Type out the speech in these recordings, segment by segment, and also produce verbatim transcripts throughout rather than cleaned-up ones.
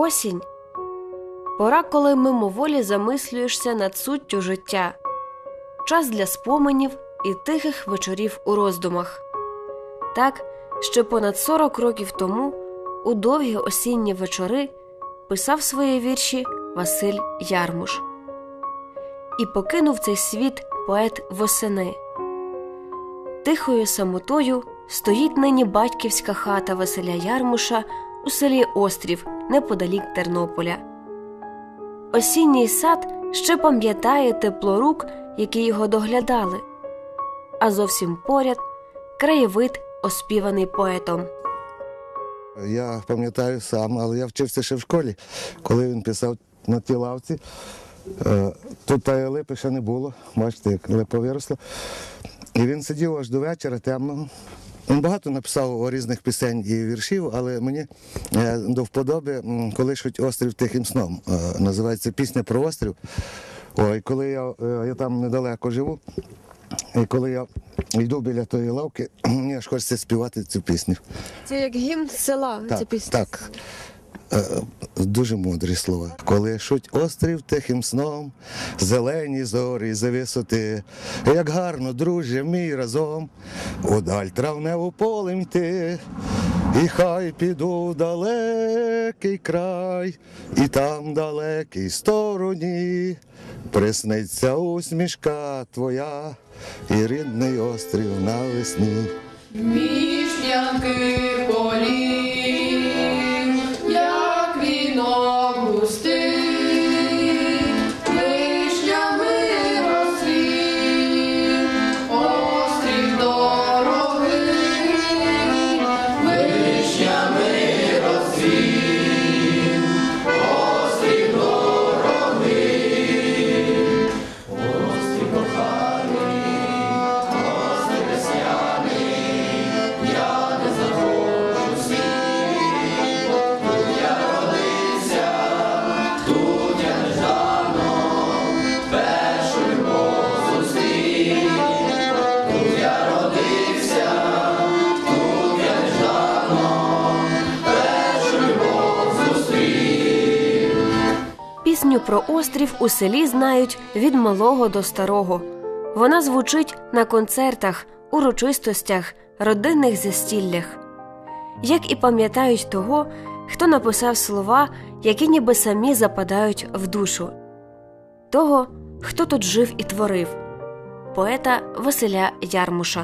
Осінь – пора, коли мимоволі замислюєшся над суттю життя, час для споменів і тихих вечорів у роздумах. Так, ще понад сорок років тому, у довгі осінні вечори, писав свої вірші Василь Ярмуш. І покинув цей світ поет восени. Тихою самотою стоїть нині батьківська хата Василя Ярмуша у селі Острів, неподалік Тернополя. Осінній сад ще пам'ятає тепло рук, які його доглядали, а зовсім поряд – краєвид, оспіваний поетом. Я пам'ятаю сам, але я вчився ще в школі, коли він писав на тій лавці. Тут тієї липи ще не було, бачите, як липа виросла. І він сидів аж до вечора темного. Він багато написав різних пісень і віршів, але мені до вподоби «Колишуть острів тихим сном». Називається «Пісня про острів». Ой, коли я, я там недалеко живу, і коли я йду біля тої лавки, мені аж хочеться співати цю пісню. Це як гімн села, так, ця пісня? Так. Дуже мудрі слова. Колишуть острів тихим сном, зелені зорі за висоти, як гарно, друже мій, разом удаль травневу полем йти. І хай піду в далекий край, і там далекій стороні присниться усмішка твоя і рідний острів навесні. Вишнянки полі, як вінок густий, вишнями розцвів острів дорогий, вишнями розцвів острів дорогий, острів коханий, острів весняний, я не захочу світ, тут я родився, тут я неждано першу любов зустрів, тут я родився, тут я неждано першу любов зустрів. Пісню про острів у селі знають від малого до старого. Вона звучить на концертах, урочистостях, родинних застіллях. Як і пам'ятають того, хто написав слова, які ніби самі западають в душу. Того, хто тут жив і творив – поета Василя Ярмуша.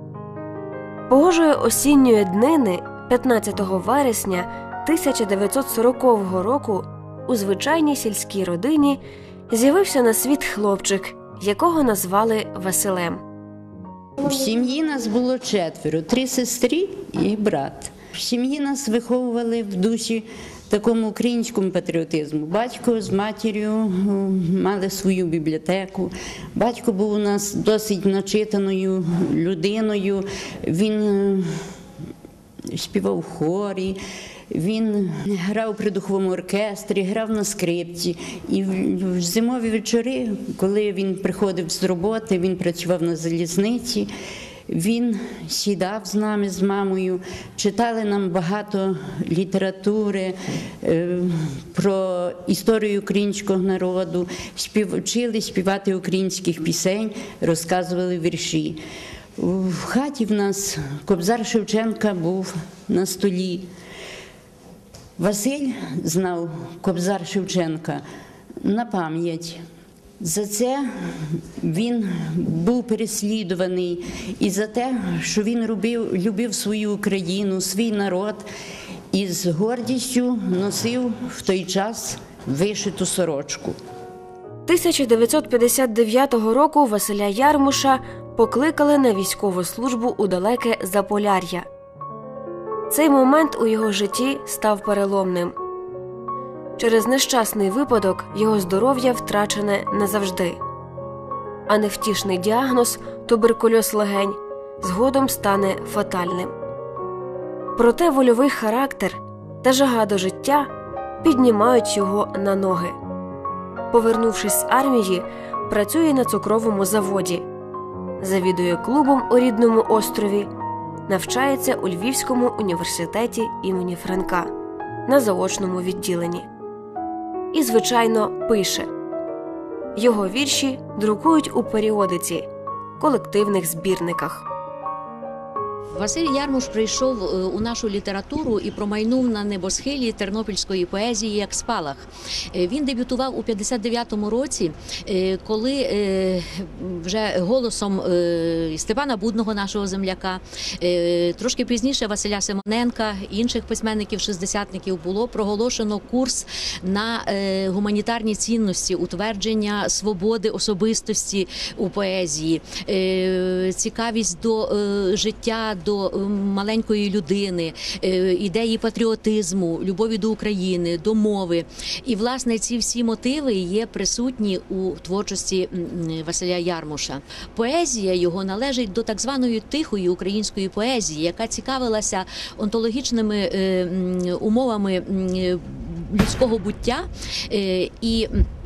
Погожої осінньої днини, п'ятнадцятого вересня тисяча дев'ятсот сорокового року, у звичайній сільській родині з'явився на світ хлопчик, якого назвали Василем. В сім'ї нас було четверо, три сестри і брат. В сім'ї нас виховували в душі такому українському патріотизму. Батько з матір'ю мали свою бібліотеку. Батько був у нас досить начитаною людиною. Він співав в хорі, він грав при духовому оркестрі, грав на скрипці. І в зимові вечори, коли він приходив з роботи, він працював на залізниці, він сідав з нами, з мамою, читали нам багато літератури е, про історію українського народу, спів, вчили співати українських пісень, розказували вірші. В хаті в нас Кобзар Шевченка був на столі. Василь знав Кобзар Шевченка на пам'ять. За це він був переслідуваний і за те, що він любив, любив свою Україну, свій народ і з гордістю носив в той час вишиту сорочку. тисяча дев'ятсот п'ятдесят дев'ятого року Василя Ярмуша покликали на військову службу у далеке Заполяр'я. Цей момент у його житті став переломним. Через нещасний випадок його здоров'я втрачене назавжди. А невтішний діагноз – туберкульоз легень – згодом стане фатальним. Проте вольовий характер та жага до життя піднімають його на ноги. Повернувшись з армії, працює на цукровому заводі, завідує клубом у рідному острові, навчається у Львівському університеті імені Франка. на заочному відділенні. І, звичайно, пише. Його вірші друкують у періодиці, колективних збірниках. Василь Ярмуш прийшов у нашу літературу і промайнув на небосхилі тернопільської поезії як спалах. Він дебютував у п'ятдесят дев'ятому році, коли вже голосом Степана Будного, нашого земляка, трошки пізніше Василя Симоненка, інших письменників-шістдесятників було проголошено курс на гуманітарні цінності, утвердження свободи особистості у поезії, цікавість до життя, до маленької людини, ідеї патріотизму, любові до України, до мови. І, власне, ці всі мотиви є присутні у творчості Василя Ярмуша. Поезія його належить до так званої тихої української поезії, яка цікавилася онтологічними умовами людського буття і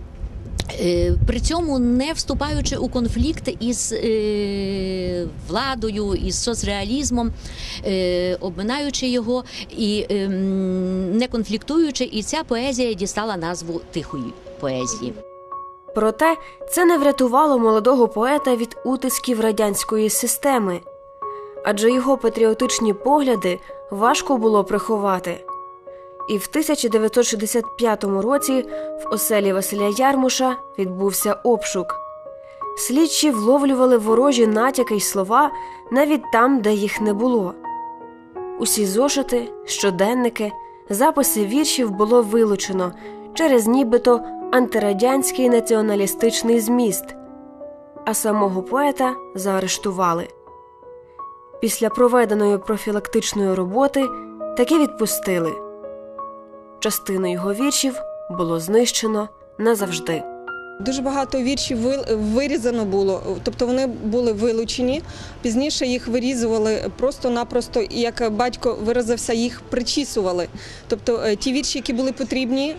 при цьому не вступаючи у конфлікт із е, владою, із соцреалізмом, е, обминаючи його і е, не конфліктуючи, і ця поезія дістала назву тихої поезії. Проте це не врятувало молодого поета від утисків радянської системи, адже його патріотичні погляди важко було приховати. І в тисяча дев'ятсот шістдесят п'ятому році в оселі Василя Ярмуша відбувся обшук. Слідчі вловлювали ворожі натяки й слова навіть там, де їх не було. Усі зошити, щоденники, записи віршів було вилучено через нібито антирадянський націоналістичний зміст, а самого поета заарештували. Після проведеної профілактичної роботи таки відпустили. Частину його віршів було знищено назавжди. Дуже багато віршів вирізано було, тобто вони були вилучені. Пізніше їх вирізували просто-напросто, як батько виразився, їх причісували. Тобто ті вірші, які були потрібні,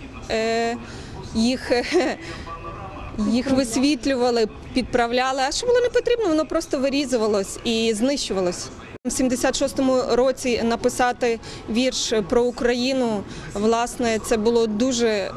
їх, їх висвітлювали, підправляли. А що було не потрібно, воно просто вирізувалось і знищувалось. У сімдесят шостому році написати вірш про Україну, власне, це було дуже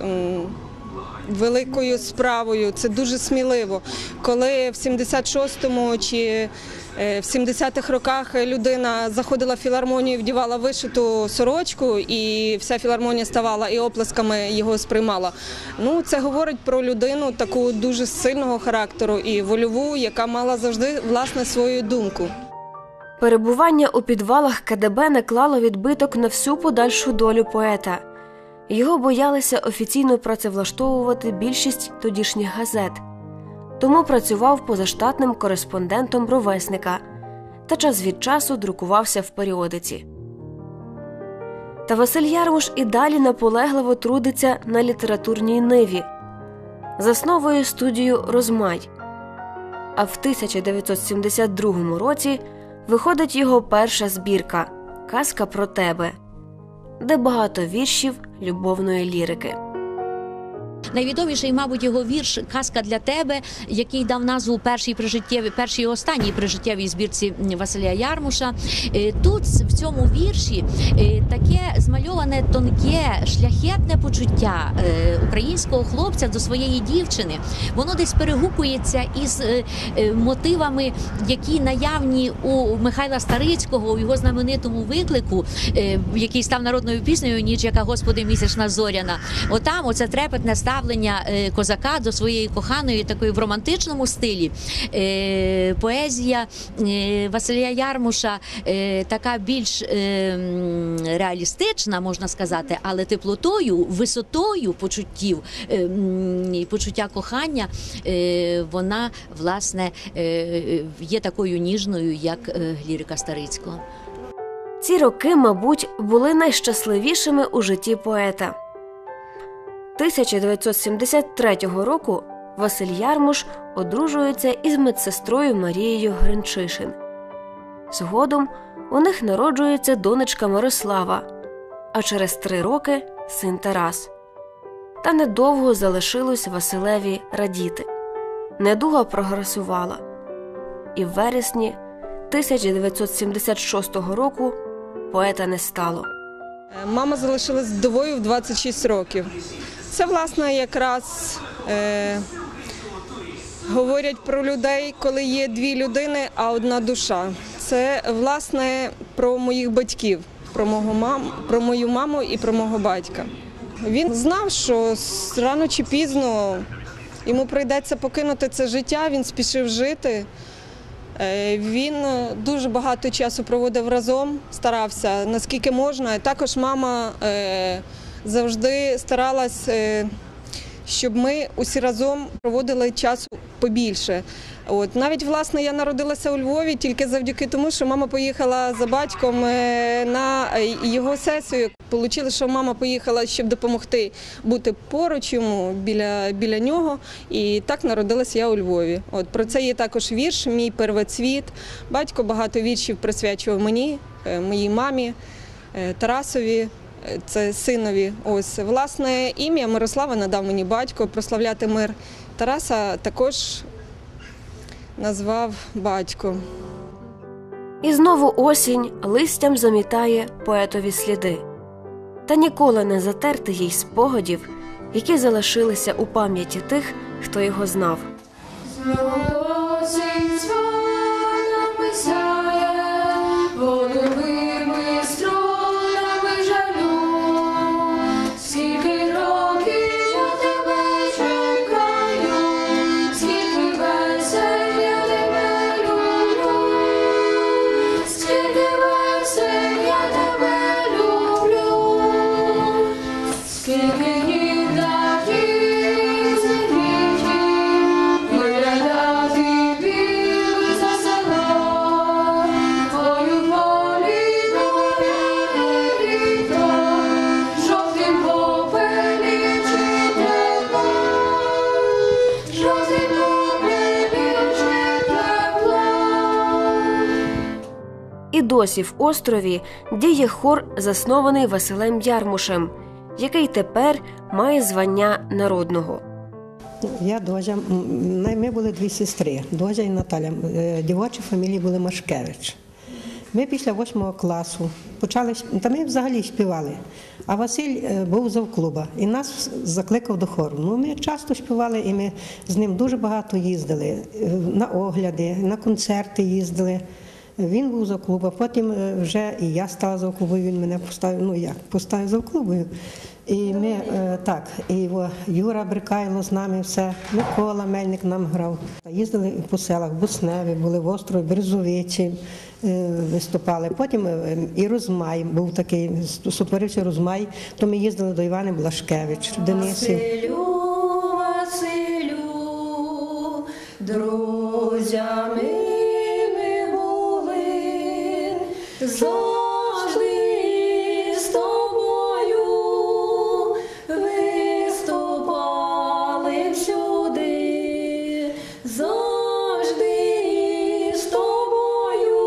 великою справою, це дуже сміливо. Коли в сімдесят шостому чи в сімдесятих роках людина заходила в філармонію, вдівала вишиту сорочку, і вся філармонія ставала і оплесками його сприймала. Ну, це говорить про людину таку дуже сильного характеру і вольову, яка мала завжди, власне, свою думку. Перебування у підвалах ка де бе наклало відбиток на всю подальшу долю поета. Його боялися офіційно працевлаштовувати більшість тодішніх газет. Тому працював позаштатним кореспондентом «Ровесника» та час від часу друкувався в періодиці. Та Василь Ярмуш і далі наполегливо трудиться на літературній ниві. Засновує студію «Розмай». А в тисяча дев'ятсот сімдесят другому році виходить його перша збірка «Казка про тебе», де багато віршів любовної лірики. Найвідоміший, мабуть, його вірш «Казка для тебе», який дав назву першій прижиттєвій, першій і останній прижиттєвій збірці Василя Ярмуша. Тут, в цьому вірші, таке змальоване тонке, шляхетне почуття українського хлопця до своєї дівчини. Воно десь перегукується із мотивами, які наявні у Михайла Старицького, у його знаменитому «Виклику», який став народною піснею «Ніч, яка, Господи, місячна зоряна». Отам оце трепетне ставлення козака до своєї коханої, такої в романтичному стилі. Поезія Василя Ярмуша така більш реалістична, можна сказати, але теплотою, висотою почуттів, почуття кохання, вона, власне, є такою ніжною, як лірика Старицького. Ці роки, мабуть, були найщасливішими у житті поета. тисяча дев'ятсот сімдесят третього року Василь Ярмуш одружується із медсестрою Марією Гринчишин. Згодом у них народжується донечка Мирослава, а через три роки – син Тарас. Та недовго залишилось Василеві радіти. Недуга прогресувала. І в вересні тисяча дев'ятсот сімдесят шостого року поета не стало. Мама залишилась вдовою в двадцять шість років. Це, власне, якраз е, говорять про людей, коли є дві людини, а одна душа. Це, власне, про моїх батьків, про, мого мам, про мою маму і про мого батька. Він знав, що рано чи пізно йому прийдеться покинути це життя, він спішив жити. Він дуже багато часу проводив разом, старався, наскільки можна. Також мама завжди старалась, щоб ми усі разом проводили часу побільше. От. Навіть, власне, я народилася у Львові тільки завдяки тому, що мама поїхала за батьком на його сесію. Вийшло, що мама поїхала, щоб допомогти бути поруч йому, біля, біля нього. І так народилася я у Львові. От. Про це є також вірш «Мій первоцвіт». Батько багато віршів присвячував мені, моїй мамі, Тарасові. Це синові. Ось, власне, ім'я Мирослава надав мені батько, прославляти мир. Тараса також назвав батько. І знову осінь листям замітає поетові сліди. Та ніколи не затерти їй спогадів, які залишилися у пам'яті тих, хто його знав. Осінь сватами сяє, водовими струнами жалю. Скільки років я тебе чекаю, скільки весень я тебе люблю, скільки весень я тебе люблю, скільки днів таких зимівків виглядати білий за село, твою полі довіряє літо, жовтим попелі чи тепло, жовтим попелі чи тепло. І досі в острові діє хор, заснований Василем Ярмушем, який тепер має звання народного. Я Дозя, ми були дві сестри, Дозя і Наталя. Дівочі фамілії були Машкевич. Ми після восьмого класу почали, та ми взагалі співали. А Василь був завклуба і нас закликав до хору. Ну, ми часто співали і ми з ним дуже багато їздили. На огляди, на концерти їздили. Він був завклуба, потім вже і я стала завклубою, він мене поставив, ну як, поставив завклубою. І ми, так, і Юра Брикайло з нами все, Микола Мельник нам грав. Їздили по селах, Бусневі, були в острові, Березовичі, виступали. Потім і Розмай був такий, сотворився Розмай, то ми їздили до Івани Блашкевич, Денисів. Василю, Василю, друзями ми були, завжди з тобою виступали всюди, завжди з тобою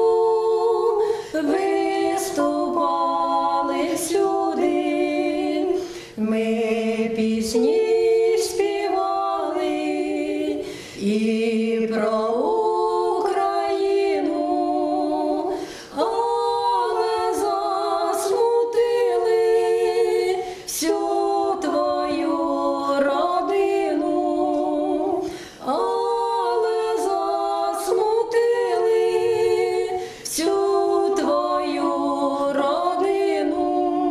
виступали всюди. Ми пісні співали і про Україну, але засмутили всю твою родину, але засмутили всю твою родину.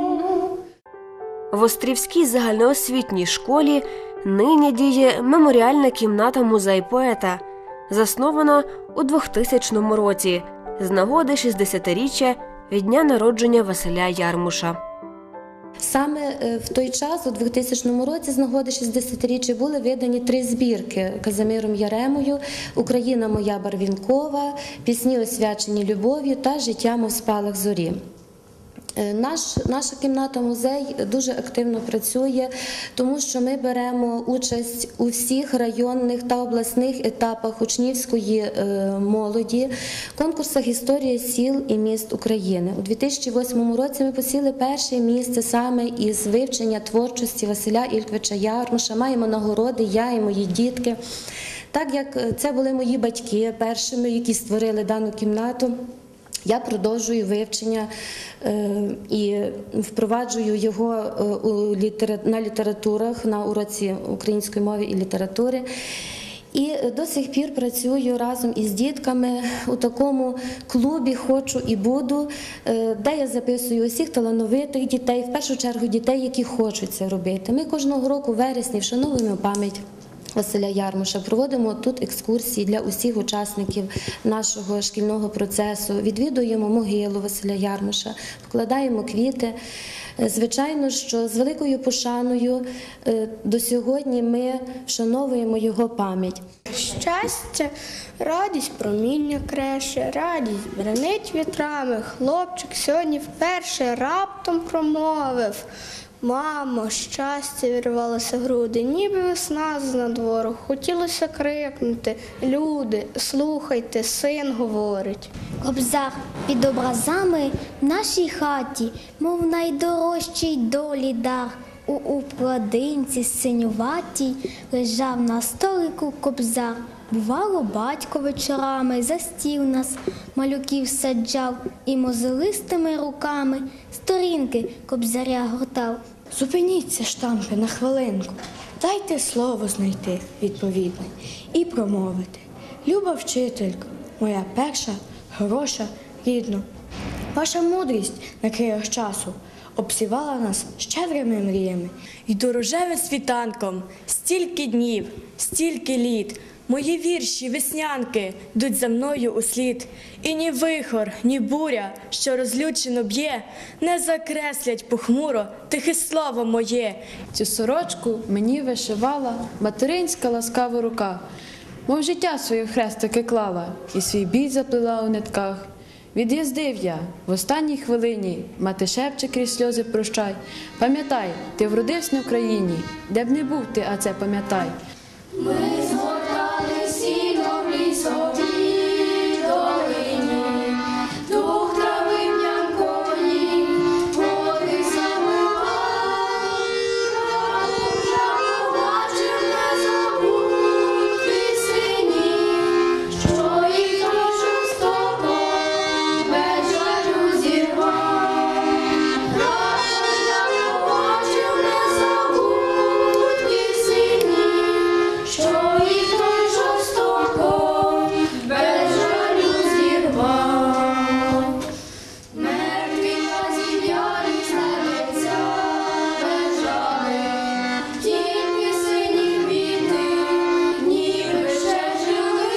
В Острівській загальноосвітній школі нині діє меморіальна кімната «Музей поета», заснована у двохтисячному році з нагоди шістдесятиріччя від дня народження Василя Ярмуша. Саме в той час, у двохтисячному році, з нагоди шістдесятиріччя, були видані три збірки Казимиром Яремою «Україна моя барвінкова», «Пісні, освячені любов'ю» та «Життя, мов спалах зорі». Наш, наша кімната-музей дуже активно працює, тому що ми беремо участь у всіх районних та обласних етапах учнівської е, молоді, конкурсах «Історія сіл і міст України». У дві тисячі восьмому році ми посіли перше місце саме із вивчення творчості Василя Ільквича Ярмуша. Маємо нагороди, я і мої дітки. Так як це були мої батьки першими, які створили дану кімнату, Я продовжую вивчення е, і впроваджую його е, у літера... на літературах, на уроці української мови і літератури. І до сих пір працюю разом із дітками у такому клубі «Хочу і буду», е, де я записую усіх талановитих дітей, в першу чергу дітей, які хочуть це робити. Ми кожного року в вересні вшановуємо пам'ять Василя Ярмуша, проводимо тут екскурсії для усіх учасників нашого шкільного процесу, відвідуємо могилу Василя Ярмуша, вкладаємо квіти. Звичайно, що з великою пошаною до сьогодні ми вшановуємо його пам'ять. Щастя, радість проміння креше, радість бренить вітрами. Хлопчик сьогодні вперше раптом промовив: «Мамо, щастя вірвалося в груди, ніби весна з надвору». Хотілося крикнути: «Люди, слухайте, син говорить». Кобзар під образами в нашій хаті, мов найдорожчий долі дар. У упладинці синюватій лежав на столику кобзар. Бувало, батько вечорами за стіл нас малюків саджав і мозолистими руками сторінки кобзаря гортав. Зупиніться, штампи, на хвилинку, дайте слово знайти відповідне і промовити. Люба вчителька, моя перша, хороша, рідна. Ваша мудрість на крилах часу обсівала нас щедрими мріями. Йду рожевим світанком, стільки днів, стільки літ. Мої вірші, веснянки, йдуть за мною услід. І ні вихор, ні буря, що розлючено б'є, не закреслять похмуро тихе слово моє. Цю сорочку мені вишивала материнська ласкава рука, мов життя своє в хрестики клала і свій біль заплела у нитках. Від'їздив я в останній хвилині, мати шепче крізь сльози прощай. Пам'ятай, ти вродився на Україні, де б не був ти, а це пам'ятай. Ми згортали сіно в лісовій долині, дух трави м'янкої, води замивав. Я побачив незабутні сині, що їх жорстоко без жалю зірвав. Я побачив незабутні сині, що їх той жорстоко без жалю зірвав. Мертві та зів'ялі здається без жали, тільки сині квіти ніби ще жили.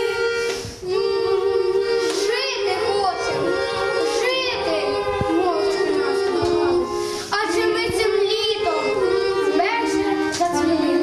Жити хочемо, жити мовчки нас благали, адже ми цим літом вперше зацвіли.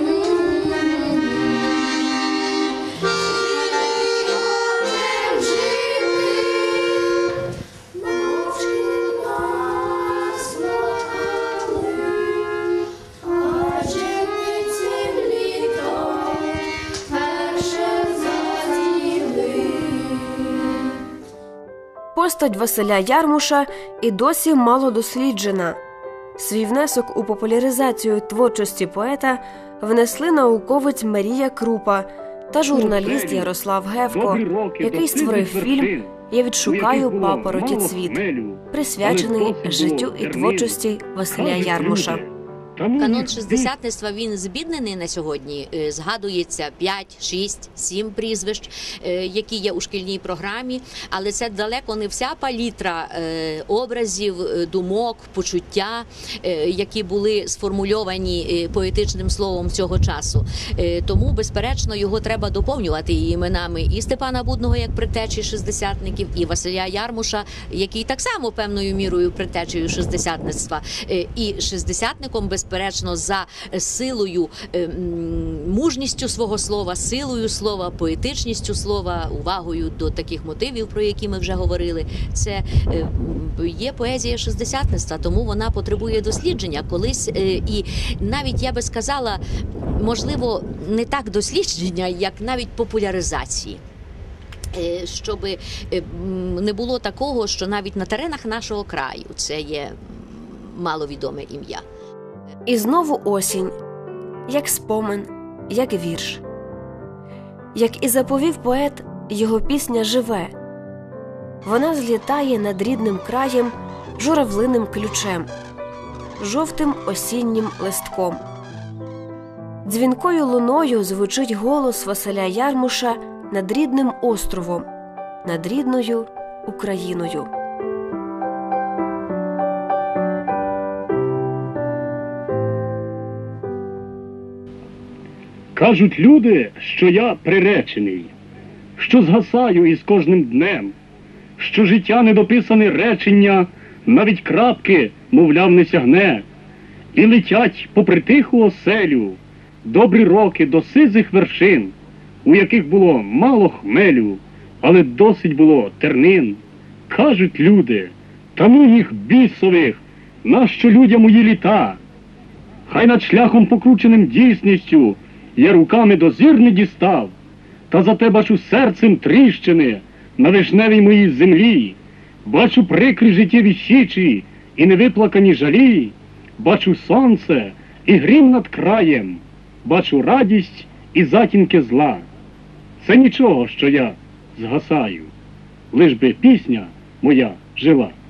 Постать Василя Ярмуша і досі мало досліджена. Свій внесок у популяризацію творчості поета внесли науковець Марія Крупа та журналіст Ярослав Гевко, який створив фільм «Я відшукаю папороті цвіт», присвячений життю і творчості Василя Ярмуша. Канон шістдесятництва, він збіднений на сьогодні. Згадується п'ять, шість, сім прізвищ, які є у шкільній програмі, але це далеко не вся палітра образів, думок, почуття, які були сформульовані поетичним словом цього часу. Тому, безперечно, його треба доповнювати іменами і Степана Будного як предтечі шістдесятників, і Василя Ярмуша, який так само певною мірою предтечею шістдесятництва. І шістдесятником, безперечно, за силою, мужністю свого слова, силою слова, поетичністю слова, увагою до таких мотивів, про які ми вже говорили. Це є поезія шістдесятництва, тому вона потребує дослідження колись. І навіть, я би сказала, можливо, не так дослідження, як навіть популяризації. Щоб не було такого, що навіть на теренах нашого краю це є маловідоме ім'я. І знову осінь, як спомин, як вірш. Як і заповів поет, його пісня живе. вона злітає над рідним краєм журавлиним ключем, жовтим осіннім листком. Дзвінкою луною звучить голос Василя Ярмуша над рідним островом, над рідною Україною. Кажуть люди, що я приречений, що згасаю із кожним днем, що життя недописане речення, навіть крапки, мовляв, не сягне, і летять попри тиху оселю добрі роки до сизих вершин, у яких було мало хмелю, але досить було тернин. Кажуть люди, та ну їх бісових, нащо людям мої літа? Хай над шляхом покрученим дійсністю я руками до зір не дістав, та зате бачу серцем тріщини на вишневій моїй землі, бачу прикрі життєві січі і невиплакані жалі, бачу сонце і грім над краєм, бачу радість і затінки зла. Це нічого, що я згасаю, лиш би пісня моя жила.